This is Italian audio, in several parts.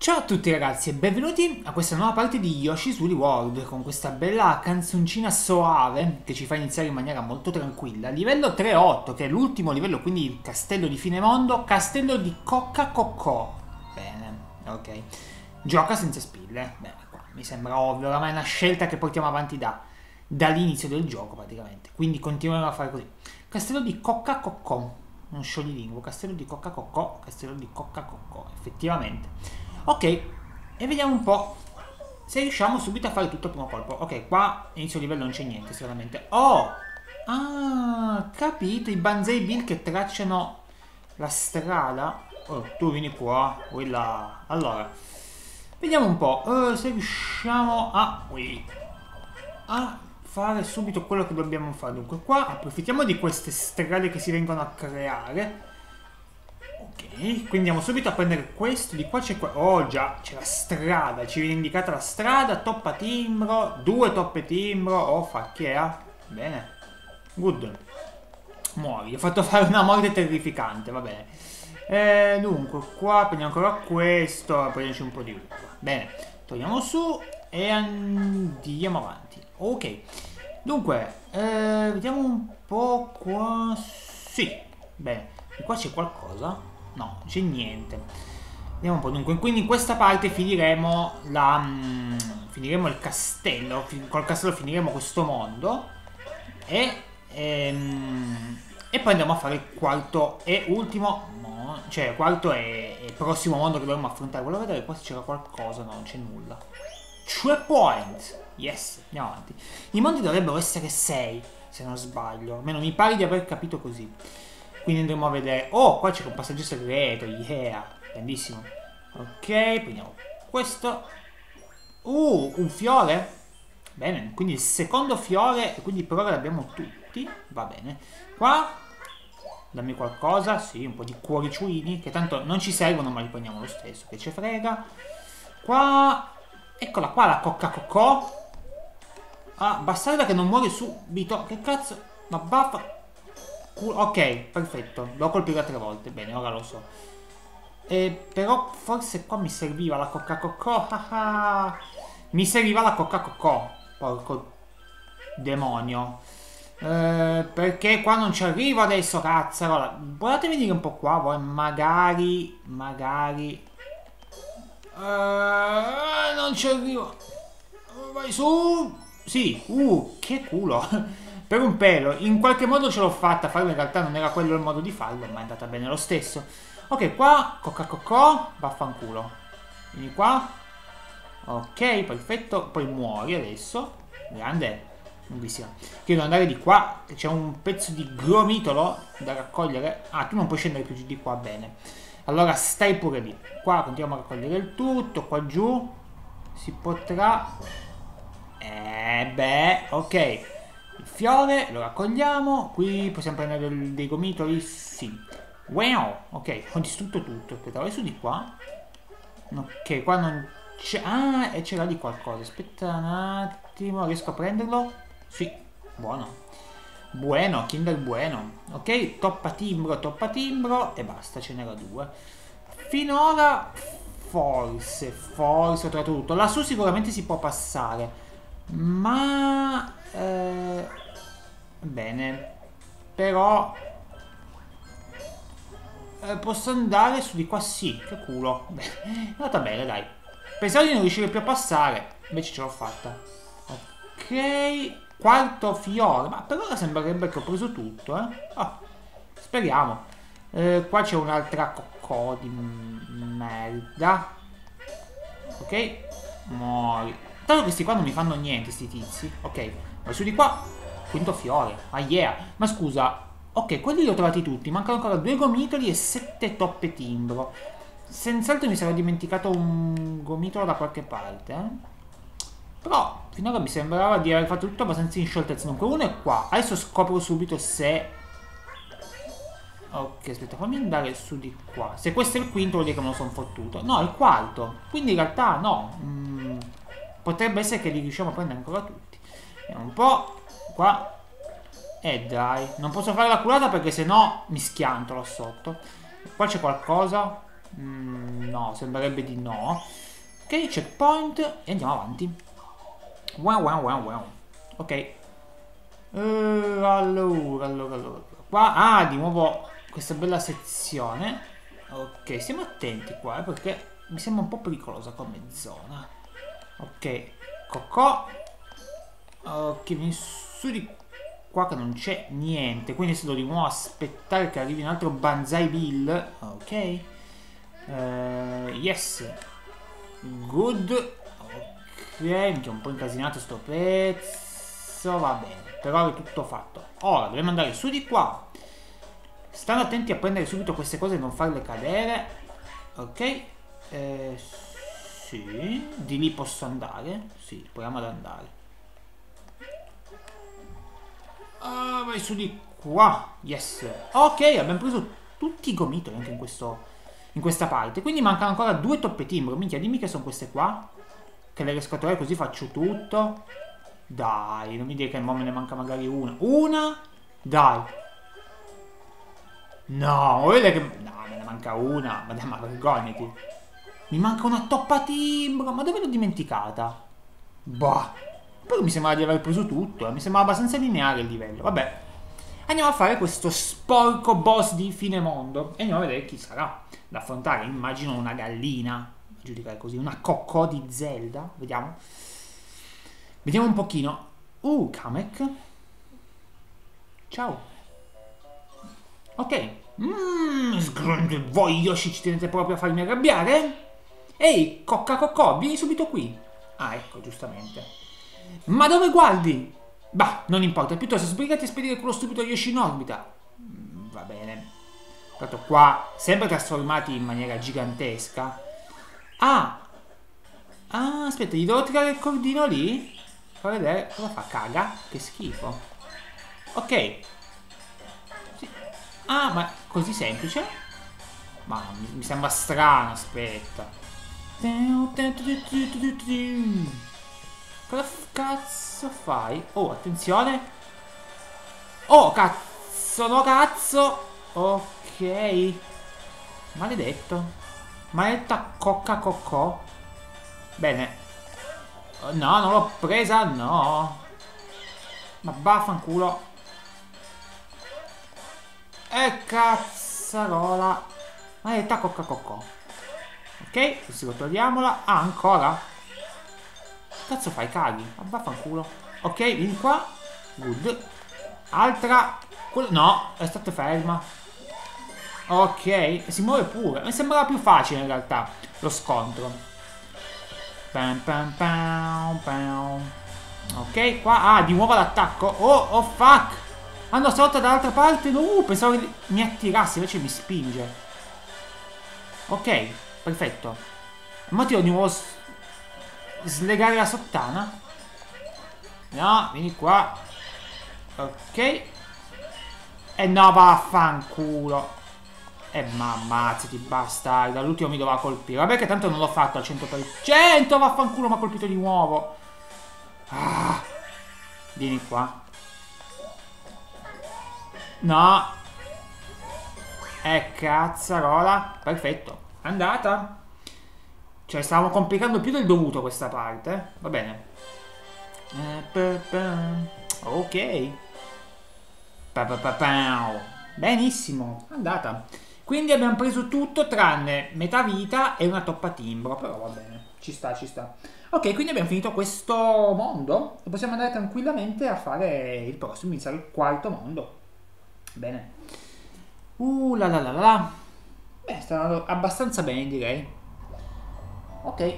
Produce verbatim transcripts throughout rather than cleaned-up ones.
Ciao a tutti ragazzi e benvenuti a questa nuova parte di Yoshi's Woolly World con questa bella canzoncina soave che ci fa iniziare in maniera molto tranquilla. Livello tre otto, che è l'ultimo livello, quindi il castello di fine mondo, castello di Cocca Coccò. Bene, ok. Gioca senza spille. Bene, qua mi sembra ovvio, oramai è una scelta che portiamo avanti da, dall'inizio del gioco praticamente. Quindi continueremo a fare così. Castello di Cocca Coccò. Non scioglilingua, castello di Cocca Coccò, castello di Cocca Coccò, effettivamente. Ok, e vediamo un po' se riusciamo subito a fare tutto al primo colpo. Ok, qua inizio livello non c'è niente sicuramente. Oh! Ah, capito, i Banzai Bill che tracciano la strada. Oh, tu vieni qua, qui là. Allora, vediamo un po' uh, se riusciamo a, ui, a fare subito quello che dobbiamo fare. Dunque qua approfittiamo di queste strade che si vengono a creare. Ok, quindi andiamo subito a prendere questo. Di qua c'è qua. Oh già, c'è la strada. Ci viene indicata la strada. Toppa timbro. Due toppe timbro. Oh, facchea. Bene. Good. Muori. Ho fatto fare una morte terrificante. Va bene. Eh, dunque, qua prendiamo ancora questo. Prendiamoci un po' di uva. Bene. Torniamo su e andiamo avanti. Ok. Dunque, eh, vediamo un po' qua. Sì. Bene. E qua c'è qualcosa? No, non c'è niente. Vediamo un po'. Dunque, quindi in questa parte finiremo la... Mm, finiremo il castello. Fin col castello finiremo questo mondo. E... Ehm, e poi andiamo a fare il quarto e ultimo... No, cioè, quarto e, e prossimo mondo che dovremo affrontare. Volevo vedere qua se c'era qualcosa. No, non c'è nulla. True point! Yes, andiamo avanti. I mondi dovrebbero essere sei, se non sbaglio. Almeno mi pare di aver capito così. Quindi andremo a vedere. Oh, qua c'è un passaggio segreto. Yeah, bellissimo. Ok, prendiamo questo. Uh, un fiore. Bene, quindi il secondo fiore. E quindi per ora li abbiamo tutti. Va bene. Qua dammi qualcosa. Sì, un po' di cuoriciuini, che tanto non ci servono, ma li prendiamo lo stesso, che ci frega. Qua, eccola qua la Cocca Coccò. Ah, bastarda che non muore subito. Che cazzo. Ma baffa. Ok, perfetto, l'ho colpito tre volte, bene, ora lo so. Eh, però forse qua mi serviva la Cocca Coccò. Mi serviva la Cocca Coccò, porco demonio. Eh, perché qua non ci arrivo adesso, cazzarola. Volete venire un po' qua, voi? Magari, magari... Eh, non ci arrivo. Vai su. Sì, uh, che culo. Per un pelo, in qualche modo ce l'ho fatta, farlo in realtà non era quello il modo di farlo, ma è andata bene lo stesso. Ok, qua, Cocca Coccò, vaffanculo. Vieni qua. Ok, perfetto, poi muori adesso. Grande, lunghissima. Devo andare di qua, che c'è un pezzo di gomitolo da raccogliere. Ah, tu non puoi scendere più giù di qua, bene. Allora stai pure lì. Qua continuiamo a raccogliere il tutto, qua giù. Si potrà... Eh beh, ok. Il fiore lo raccogliamo. Qui possiamo prendere del, dei gomitoli. Sì. Wow. Ok, ho distrutto tutto. Aspetta, vai su di qua. Ok, qua non c'è. Ah, e c'era di qualcosa. Aspetta un attimo. Riesco a prenderlo? Sì. Buono. Buono, Kinder buono. Ok, toppa timbro, toppa timbro. E basta, ce n'era due. Finora forse, forse ho trovato tutto. Lassù sicuramente si può passare. Ma eh, bene, però eh, posso andare su di qua, sì, che culo. Beh, è andata bene, dai. Pensavo di non riuscire più a passare, invece ce l'ho fatta. Ok, quarto fiore, ma per ora sembrerebbe che ho preso tutto, eh. Oh, speriamo. Eh, qua c'è un'altra coccò di merda. Ok, muori. Tanto questi qua non mi fanno niente, sti tizi. Ok, vai su di qua. Quinto fiore. Ah yeah. Ma scusa. Ok, quelli li ho trovati tutti. Mancano ancora due gomitoli e sette toppe timbro. Senz'altro mi sarò dimenticato un gomitolo da qualche parte, eh? Però finora mi sembrava di aver fatto tutto abbastanza in scioltezza. Dunque uno è qua. Adesso scopro subito se... Ok, aspetta, fammi andare su di qua. Se questo è il quinto vuol dire che me lo sono fottuto. No, è il quarto. Quindi in realtà no. Mm, potrebbe essere che li riusciamo a prendere ancora tutti. Vediamo un po'. Qua. E eh, dai. Non posso fare la culata perché sennò mi schianto là sotto. Qua c'è qualcosa. Mm, no, sembrerebbe di no. Ok, checkpoint e andiamo avanti. Wow, wow, wow, wow. Ok. Uh, allora, allora, allora. Qua, ah, di nuovo questa bella sezione. Ok, stiamo attenti qua, eh, perché mi sembra un po' pericolosa come zona. Ok, Cocò. Ok, vieni su di qua che non c'è niente. Quindi se devo di nuovo aspettare che arrivi un altro Banzai Bill. Ok. Uh, yes. Good. Ok, minchia, un po' incasinato sto pezzo. Va bene, però è tutto fatto. Ora dobbiamo andare su di qua. Stanno attenti a prendere subito queste cose e non farle cadere. Ok. Eh, sì. Di lì posso andare. Sì, proviamo ad andare. Ah, vai su di qua. Yes. Ok, abbiamo preso tutti i gomitoli anche in questo, in questa parte. Quindi mancano ancora due toppe timbro. Minchia, dimmi che sono queste qua. Che le riesco a trovare così faccio tutto. Dai, non mi dire che mo me ne manca magari una. Una? Dai. No, vedi che... No, me ne manca una. Ma dai, ma vergognati. Mi manca una toppa timbro. Ma dove l'ho dimenticata? Boh. Però mi sembra di aver preso tutto. Eh. Mi sembra abbastanza lineare il livello. Vabbè. Andiamo a fare questo sporco boss di fine mondo. E andiamo a vedere chi sarà da affrontare. Immagino una gallina. A giudicare così. Una cocò di Zelda. Vediamo. Vediamo un pochino. Uh, Kamek. Ciao. Ok. Mmm, voi Yoshi ci tenete proprio a farmi arrabbiare? Ehi, cocca cocò, vieni subito qui. Ah, ecco, giustamente. Ma dove guardi? Bah, non importa, piuttosto sbrigati a spedire quello stupido Yoshi in orbita. Mm, va bene. Tanto qua, sempre trasformati in maniera gigantesca. Ah! Ah, aspetta, gli devo tirare il cordino lì? Fa vedere cosa fa, caga? Che schifo. Ok. Sì. Ah, ma così semplice? Ma mi, mi sembra strano, aspetta. Cosa cazzo fai? Oh, attenzione. Oh, cazzo, no cazzo. Ok. Maledetto. Maledetta cocca coccò. Bene. Oh, no, non l'ho presa, no. Ma vaffanculo. E cazzarola. Maledetta cocca coccò. Ok, così lo togliamola. Ah, ancora? Che cazzo fai, caghi? Ma vaffanculo. Ok, vieni qua. Good. Altra. No, è stata ferma. Ok, e si muove pure. Mi sembrava più facile in realtà lo scontro. Pam, pam, pam, pam. Ok, qua. Ah, di nuovo l'attacco. Oh, oh fuck. Ah no, stavolta dall'altra parte. No, uh, pensavo che mi attirasse, invece mi spinge. Ok, perfetto. Ma ti devo di nuovo slegare la sottana. No, vieni qua. Ok. E no, vaffanculo. E ma ammazzati, bastardo. L'ultimo mi doveva colpire. Vabbè che tanto non l'ho fatto al cento per cento. Vaffanculo, mi ha colpito di nuovo. Ah. Vieni qua. No. E cazzarola. Perfetto. Andata. Cioè stavamo complicando più del dovuto questa parte. Va bene. Ok. Benissimo. Andata. Quindi abbiamo preso tutto tranne metà vita e una toppa timbro. Però va bene. Ci sta, ci sta. Ok, quindi abbiamo finito questo mondo. E possiamo andare tranquillamente a fare il prossimo. Iniziare il quarto mondo. Bene. Uh la la la la. Beh, sta andando abbastanza bene, direi. Ok.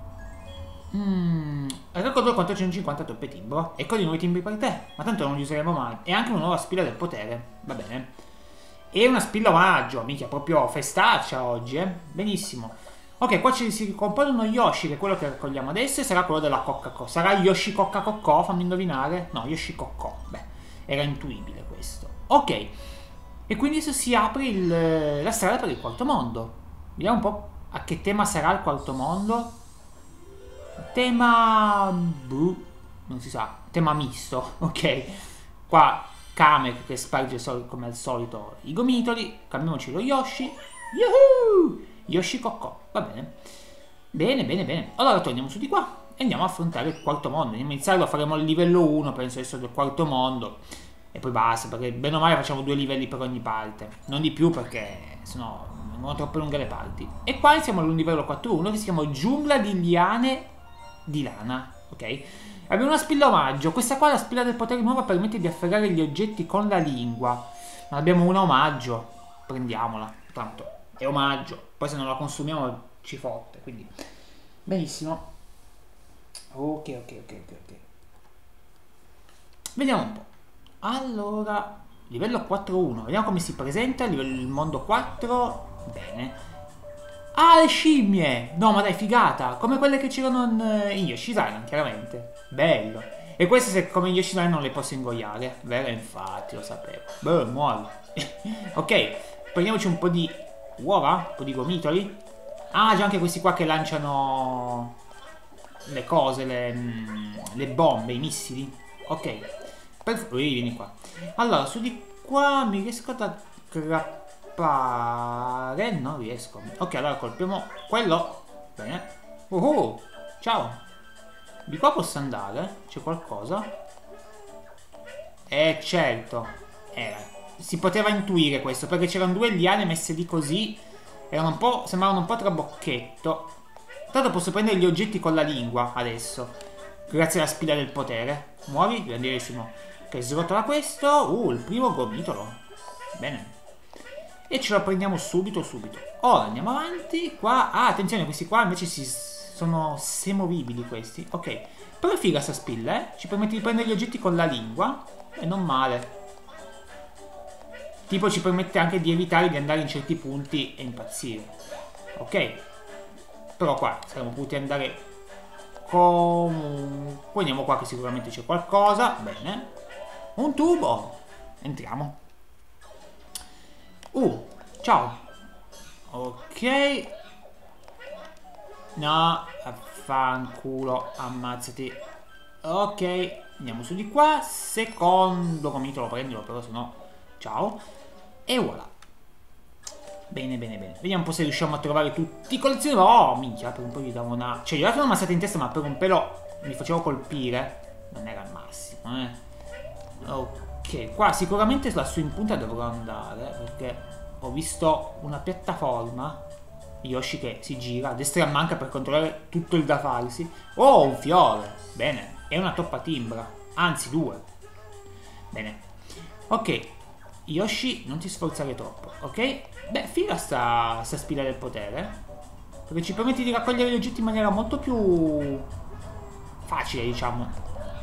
Mm. Raccolgo quattrocentocinquanta toppe timbro. Ecco di nuovi timbri per te. Ma tanto non li useremo mai. E anche una nuova spilla del potere. Va bene. E una spilla omaggio. Mica proprio festaccia oggi, eh. Benissimo. Ok, qua ci si compone uno Yoshi, che è quello che raccogliamo adesso. E sarà quello della Cocca-Co. Sarà Yoshi Cocca-Cocò? Fammi indovinare. No, Yoshi Cocò. Beh, era intuibile questo. Ok. E quindi adesso si apre il, la strada per il quarto mondo. Vediamo un po' a che tema sarà il quarto mondo. Tema... Buh, non si sa. Tema misto. Ok. Qua Kamek che sparge come al solito i gomitoli. Cambiamoci lo Yoshi. Yuhu! Yoshi Cocco, va bene. Bene, bene, bene. Allora torniamo su di qua e andiamo a affrontare il quarto mondo. Andiamo a iniziare, lo faremo al livello uno, penso adesso del quarto mondo. E poi basta, perché bene o male facciamo due livelli per ogni parte. Non di più perché sennò vengono troppo lunghe le parti. E qua siamo al livello quattro punto uno che si chiama Giungla di liane di lana. Ok? Abbiamo una spilla omaggio. Questa qua, la spilla del potere nuova, permette di afferrare gli oggetti con la lingua. Ma abbiamo una omaggio. Prendiamola. Tanto è omaggio. Poi se non la consumiamo ci fotte. Quindi benissimo. Ok, ok, ok, ok, ok. Vediamo un po'. Allora, livello quattro punto uno. Vediamo come si presenta il mondo quattro. Bene. Ah, le scimmie! No, ma dai, figata! Come quelle che c'erano in, in Yoshi's Island, chiaramente. Bello. E queste, se come in Yoshi's Island, non le posso ingoiare. Vero? Infatti, lo sapevo. Beh, muori. Ok, prendiamoci un po' di uova, un po' di gomitoli. Ah, già anche questi qua che lanciano le cose, le, le bombe, i missili. Ok. Perfetto, vieni qua. Allora, su di qua mi riesco ad aggrappare. Non riesco. Ok, allora colpiamo quello. Bene. Uh, ciao. Di qua posso andare? C'è qualcosa? Eh, certo. Eh, si poteva intuire questo, perché c'erano due liane messe lì così. Erano un po', sembravano un po' trabocchetto. Tanto posso prendere gli oggetti con la lingua adesso, grazie alla spilla del potere. Muovi, grandissimo. Ok, srotola questo. Uh, il primo gomitolo. Bene. E ce lo prendiamo subito, subito. Ora andiamo avanti. Qua, ah, attenzione, questi qua invece si, sono semovibili questi. Ok, però è figa sta spilla, eh. Ci permette di prendere gli oggetti con la lingua. E non male. Tipo ci permette anche di evitare di andare in certi punti e impazzire. Ok. Però qua saremmo potuti andare comunque. Andiamo qua che sicuramente c'è qualcosa. Bene. Un tubo. Entriamo. Uh, ciao. Ok. No, affanculo, ammazzati. Ok, andiamo su di qua. Secondo gomitolo, prendilo, però se no. Ciao. E voilà. Bene, bene, bene. Vediamo un po' se riusciamo a trovare tutti i collezionabili. Oh, minchia, per un po' gli davo una... Cioè, gli ho dato una mazzata in testa, ma per un pelo mi facevo colpire. Non era il massimo, eh. Ok, qua sicuramente lassù in punta dovrò andare, perché ho visto una piattaforma. Yoshi che si gira a destra e a manca per controllare tutto il da farsi. Oh, un fiore. Bene, è una toppa timbra. Anzi, due. Bene. Ok, Yoshi, non ti sforzare troppo, ok? Beh, figa sta, sta spilla del potere, perché ci permette di raccogliere gli oggetti in maniera molto più facile, diciamo.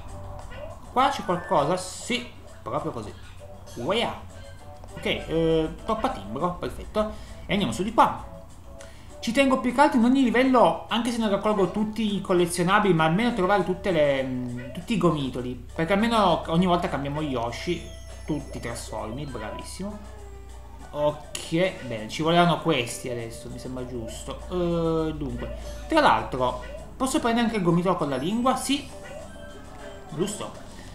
Qua c'è qualcosa? Sì, proprio così. Uea. Ok, eh, toppa timbro, perfetto. E andiamo su di qua. Ci tengo più che altro in ogni livello, anche se non raccolgo tutti i collezionabili, ma almeno trovare tutte le, mh, tutti i gomitoli, perché almeno ogni volta cambiamo Yoshi, tutti trasformi, bravissimo. Ok, bene, ci volevano questi adesso, mi sembra giusto. Uh, dunque, tra l'altro, posso prendere anche il gomitolo con la lingua? Sì, giusto.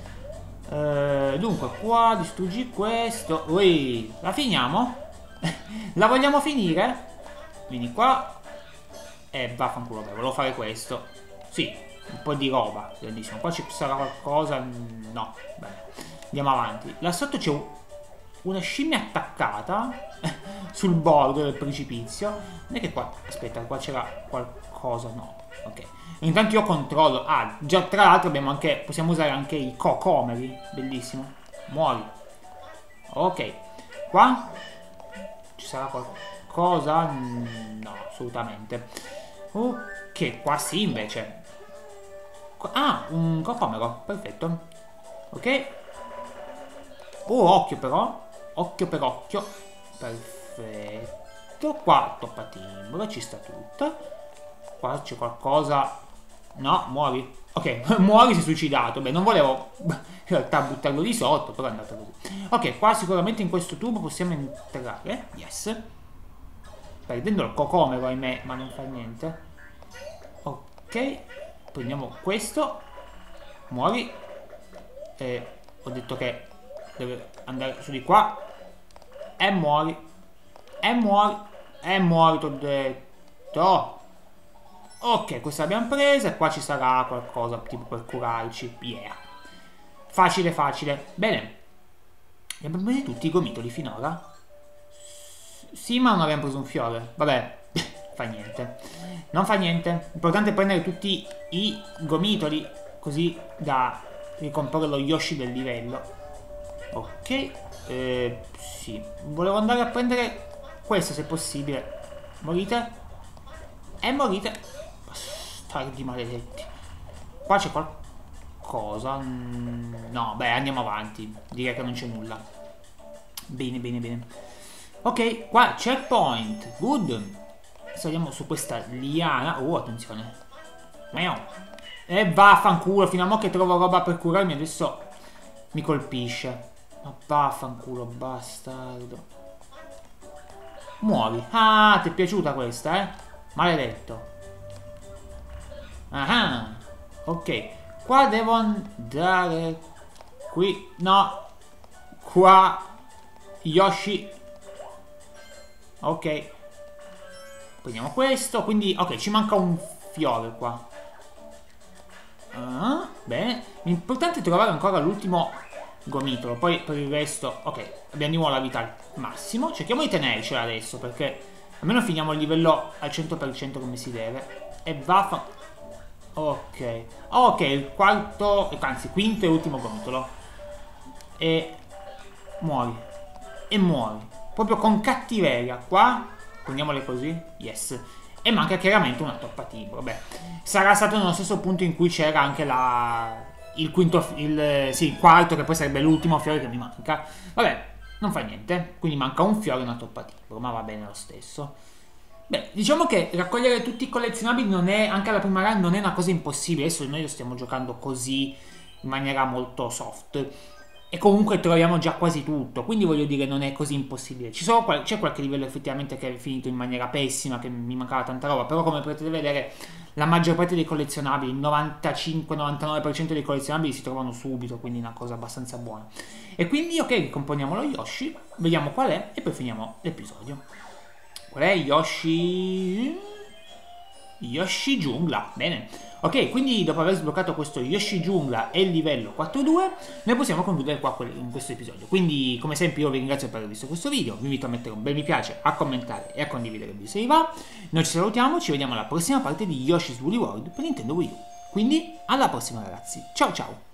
Uh, dunque, qua distruggi questo. Ui, la finiamo? La vogliamo finire? Vieni qua. E eh, vaffanculo, beh, volevo fare questo. Sì, un po' di roba, grandissimo. Qua ci sarà qualcosa? No, bene. Andiamo avanti. Là sotto c'è un... una scimmia attaccata sul bordo del precipizio. Non è che qua, aspetta, qua c'era qualcosa, no, ok. Intanto io controllo. Ah, già tra l'altro abbiamo anche, possiamo usare anche i cocomeri, bellissimo. Muori. Ok, qua ci sarà qualcosa? No, assolutamente. Ok, qua sì invece. Ah, un cocomero, perfetto. Ok. Oh, occhio però. Occhio per occhio. Perfetto. Qua toppa timbro, ci sta tutto. Qua c'è qualcosa. No, muori. Ok, muori, si è suicidato. Beh, non volevo in realtà buttarlo di sotto, però è andato così. Ok, qua sicuramente in questo tubo possiamo entrare. Yes. Perdendo il cocomero, ahimè, ma non fa niente. Ok. Prendiamo questo. Muori. E ho detto che deve andare su di qua. E muori. E muori. È morto, ho detto. Ok, questa l'abbiamo presa e qua ci sarà qualcosa tipo per curarci. Yeah. Facile, facile. Bene. Abbiamo preso tutti i gomitoli finora? Sì, ma non abbiamo preso un fiore. Vabbè, fa niente. Non fa niente. L'importante è prendere tutti i gomitoli così da ricomporre lo Yoshi del livello. Ok. Eh, sì. Volevo andare a prendere questo se possibile. Morite? E morite. Bastardi maledetti. Qua c'è qualcosa. No, beh, andiamo avanti. Direi che non c'è nulla. Bene, bene, bene. Ok, qua checkpoint. Good. Saliamo su questa liana. Oh, attenzione. E vaffanculo. Fino a mo' che trovo roba per curarmi adesso mi colpisce. Ma vaffanculo, bastardo. Muori. Ah, ti è piaciuta questa, eh? Maledetto. Ah, ok. Qua devo andare. Qui, no. Qua. Yoshi. Ok. Prendiamo questo. Quindi, ok, ci manca un fiore qua. Ah, bene. L'importante è trovare ancora l'ultimo gomitolo. Poi per il resto, ok, abbiamo di nuovo la vita al massimo. Cerchiamo di tenercela adesso perché almeno finiamo il livello al cento per cento come si deve. E vaffa. Ok. Ok, il quarto, anzi quinto e ultimo gomitolo. E muori. E muori. Proprio con cattiveria. Qua, prendiamole così. Yes. E manca chiaramente una toppa timbro. Vabbè, sarà stato nello stesso punto in cui c'era anche la... Il quinto, il, sì, il quarto, che poi sarebbe l'ultimo fiore che mi manca. Vabbè, non fa niente. Quindi manca un fiore e una toppa timbro, ma va bene lo stesso. Beh, diciamo che raccogliere tutti i collezionabili non è, anche alla prima run, non è una cosa impossibile. Adesso noi lo stiamo giocando così, in maniera molto soft. E comunque troviamo già quasi tutto, quindi voglio dire non è così impossibile. C'è qualche livello effettivamente che è finito in maniera pessima, che mi mancava tanta roba, però come potete vedere la maggior parte dei collezionabili, il novantacinque novantanove per cento dei collezionabili si trovano subito, quindi una cosa abbastanza buona. E quindi ok, ricomponiamo lo Yoshi, vediamo qual è e poi finiamo l'episodio. Qual è Yoshi? Yoshi giungla, bene. Ok, quindi dopo aver sbloccato questo Yoshi giungla e il livello quattro due, noi possiamo concludere qua in questo episodio. Quindi, come sempre, io vi ringrazio per aver visto questo video, vi invito a mettere un bel mi piace, a commentare e a condividere il video se vi va. Noi ci salutiamo, ci vediamo alla prossima parte di Yoshi's Woolly World per Nintendo Wii U. Quindi, alla prossima ragazzi, ciao ciao!